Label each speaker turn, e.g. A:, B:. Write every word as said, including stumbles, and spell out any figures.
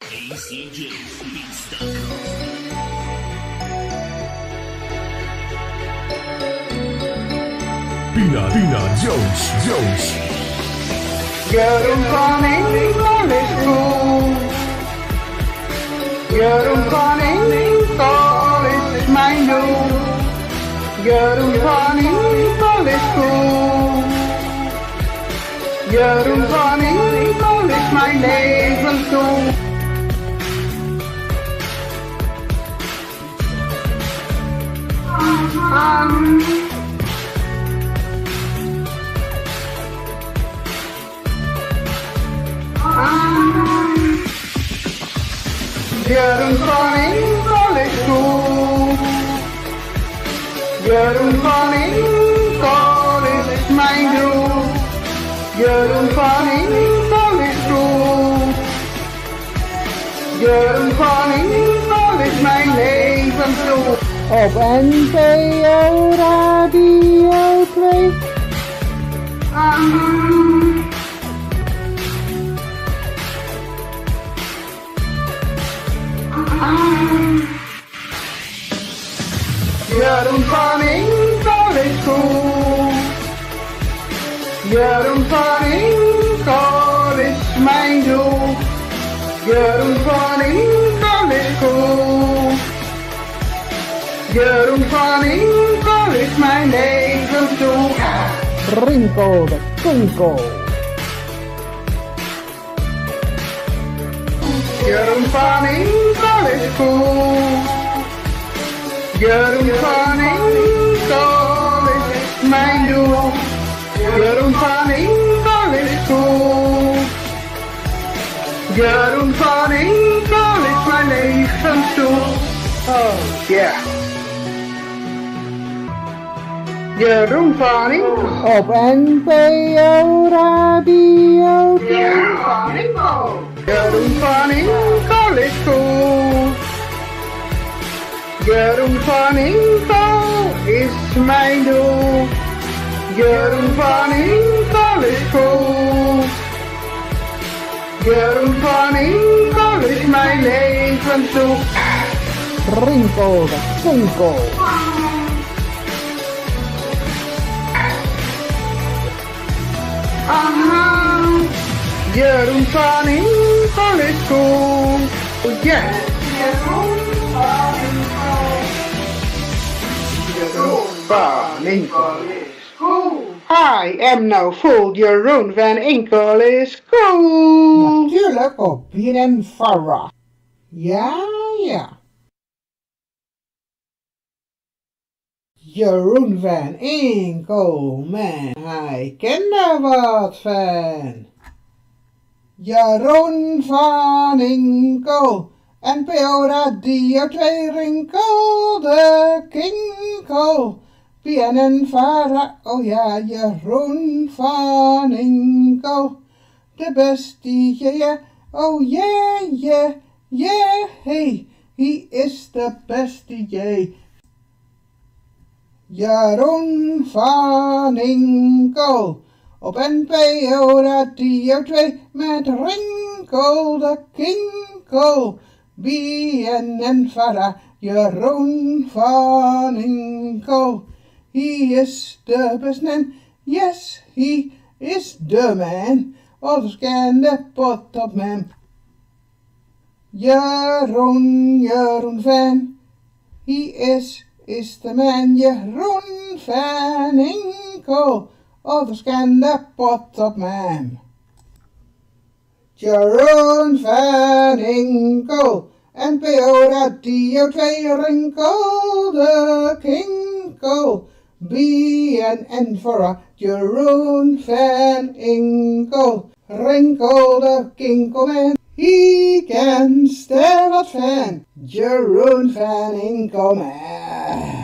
A: A C J Beats dot com.
B: Pina, Pina, Jones, Jones.
C: Jeroen van Enkel is cool. Jeroen van Enkel is mijn doel. Jeroen van Enkel is cool. Jeroen van Enkel is mijn levensdoel. Um, Jeroen van Enkel is cool. Jeroen van Enkel is mijn doel. Jeroen van Enkel is cool. Jeroen van Enkel is mijn levensdoel.
D: Op N P O Radio twee.
C: Um, Jeroen van Enkel is cool. Jeroen van Enkel is mijn doel. Jeroen van Enkel is cool. Jeroen van Enkel is mijn levensdoel.
D: Rinkel de Kinkel.
C: Jeroen van Enkel is cool. Jeroen van Enkel is mijn doel. Jeroen van Enkel is cool. Jeroen van Enkel is mijn levensdoel. Oh yeah. Jeroen van Enkel.
D: Op N P O Radio twee.
C: Jeroen van Enkel. Jeroen van Enkel is cool. Jeroen van Enkel is mijn doel. Jeroen van Enkel is cool. Jeroen van Enkel is mijn levensdoel.
D: Rinkel de Kinkel.
C: Aha. Jeroen van Enkel is cool. Oh yeah. Jeroen van Enkel. Jeroen van Enkel is cool. I am no fool. Jeroen van Enkel is cool.
D: Natuurlijk op B N N Vara. Ja, ja. Jeroen van Enkel, man, hij kent er wat van. Jeroen van Enkel, N P O Radio twee, Rinkel de Kinkel. B N N Vara, oh ja, Jeroen van Enkel. De beste, yeah, yeah, oh yeah, yeah, yeah, hey, he is the beste, yeah. Jeroen van Enkel, op N P O Radio twee met Rinkel de Kinkel. B N N Vara, Jeroen van Enkel. He is the best man, yes, he is the man. Others can the pot op man. Jeroen, Jeroen van, he is... is the man Jeroen van Enkel. Others can the pot op man. Jeroen van Enkel. N P O Radio twee, Rinkel de Kinkel. B N N Vara, Jeroen van Enkel. Rinkel de Kinkel man. He kent er wat van. Jeroen van Enkel man.